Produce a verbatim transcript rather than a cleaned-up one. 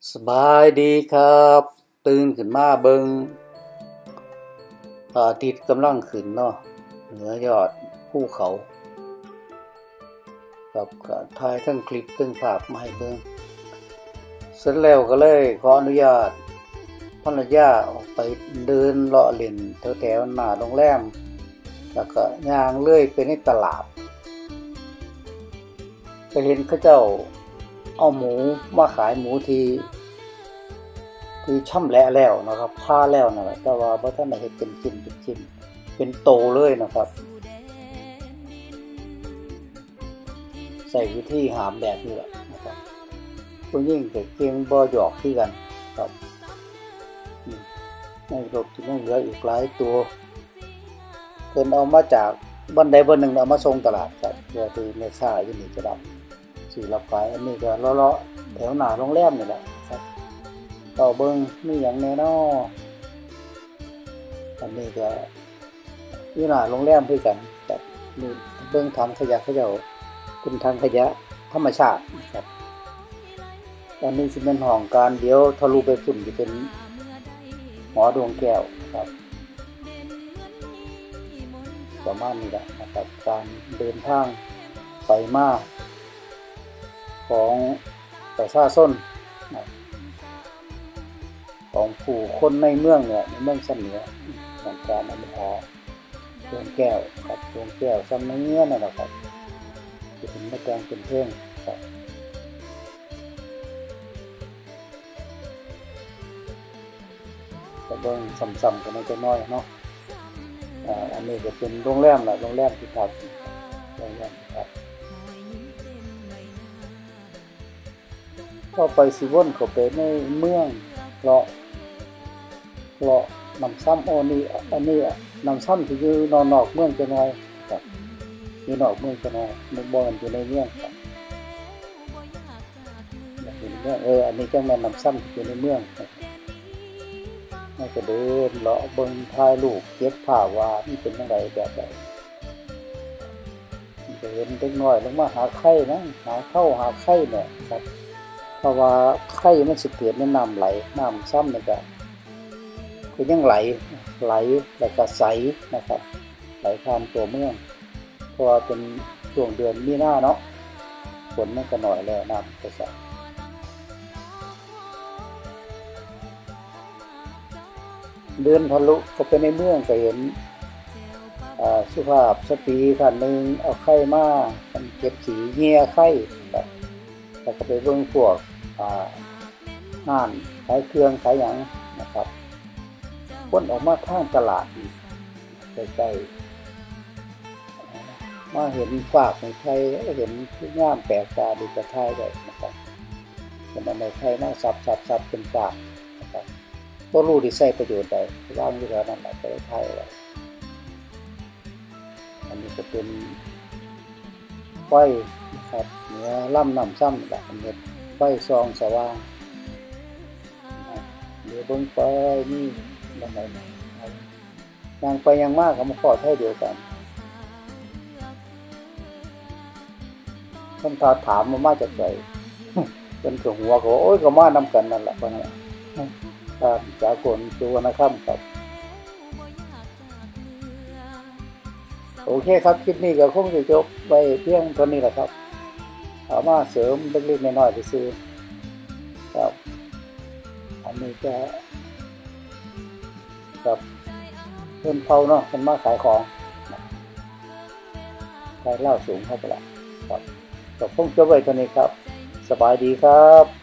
สบายดีครับตื่นขึ้นมาเบิงพระอาทิตย์กำลังขึ้นเนาะเหนือยอดภูเขากับถ่ายทั้งคลิปทั้งภาพมาให้เบิ่งเสร็จแล้วก็เลยขออนุญาตภรรยาออกไปเดินเลาะเล่นแถวๆหน้าโรงแรมแล้วก็ย่างเลื่อยไปในตลาดก็เห็นเขาเจ้าเอาหมูมาขายหมูที่ที่ช่ำแหละแล้วนะครับผ่าแล้วนั่นแหละแต่ว่าบ่ทันได้เฮ็ดเป็นชิ้นเป็นชิ้นเป็นโตเลยนะครับใส่วิธีหามแบบนี้แหละนะครับผู้หญิงก็เก่งบ่หยอกคือกันครับในรถที่ยังเหลืออีกหลายตัวเพิ่นเอามาจากบ่อนใดบ่อนหนึ่งเอามาส่งตลาดครับเพื่อที่แม่ค้าอยู่นี่จะได้สิรับขายอันนี้ก็เลาะๆแถวหน้าโรงแรมนี่แหละครับต่อเบิ่งมีหยังแน่น้ออันนี้ก็อยู่หน้าโรงแรมคือกันครับนี่เบิ่งถังขยะเขาเจ้าเป็นถังขยะธรรมชาติครับอันนี้สิเป็นห้องการเดี๋ยวทะลุไปฝุ่นสิเป็นหอดวงแก้วครับประมาณนี้แหละนะครับการเดินทางไปมาของประชาชนของผู้คนในเมืองเนี่ยในเมืองเสนียของการอนุภาดวงแก้วครับดวงแก้วซ้ำเนื้อนั่นแหละครับจะเป็นแม่แตงเป็นเพื่อนครับแต่เบิ่งซ้ำๆกันไม่จะน้อยเนาะอ่าอันนี้จะเป็นโรงแรมแหละโรงแรมที่พักโรงแรมที่พักก็ไปสิวนเข้าไปในเมืองเลาะเลาะน้ำซ้ำโอนี่อันนี้น้ำซ้ำที่อยู่นอกนอกเมืองจะน้อยครับอยู่นอกเมืองจะน้อยมันบ่อนอยู่ในเมืองครับเอออันนี้จังแม่นน้ำซ้ำที่อยู่ในเมืองน่าจะเดินเลาะเบิ่งถ่ายรูปเก็บภาพว่ามันเป็นจังไดแบบใดเดินเล็กน้อยลงมาหาไข่นะหาเข้าหาไข่เนี่ยครับเพราะว่าไข่มันสิเกิดในน้ำไหลน้ำซ้ำนี่ก็คือยังไหลไหลแล้วก็ใสนะครับไหลผ่านตัวเมืองเพราะว่าเป็นช่วงเดือนมีนาเนาะฝนมันก็น้อยแล้วน้ำก็ใสเดินทะลุเข้าไปในเมืองก็เห็นอ่าสุภาพสตรีท่านนึงเอาไข่มามันเก็บสีเหี่ยไข่ครับแล้วก็ไปเบิ่งพวกอ่าห้านขายเครื่องขายหยังนะครับคนออกมาทางตลาดใกล้ๆมาเห็นฝากในไทยเห็นที่งามแปลกตาดีกระทายได้นะครับเป็นในไทยน่าซับๆๆเป็นฝากนะครับบ่รู้ที่ใช้ประโยชน์ใดวางอยู่แถวนั้นแหละไปไทยไว้อันนี้ก็เป็นไฟนะครับเหนือลำน้ำซ้ำแบบนี้ไฟซองสว่างเดี๋ยวเบิ่งไปนี่ลำไหนยังไปยังมากก็มาขอไทยเดียวกันท่านถาถามมามาจากไหนเป็นกับหัวเขาโอ้ยก็มานำกันนั่นแหละเพราะนั่นครับจากคนตัวนะครับครับโอเคครับคลิปนี้ก็คงจะจบไปเพียงเท่านี้แหละครับเอามาเสริมเล็กๆน้อยๆไปซื้อครับอันนี้จะครับเพิ่มเผาเนาะเป็นมาขายของขายเหล้าสูงเข้าไปละครับก็คงจบไว้เท่านี้ครับสบายดีครับ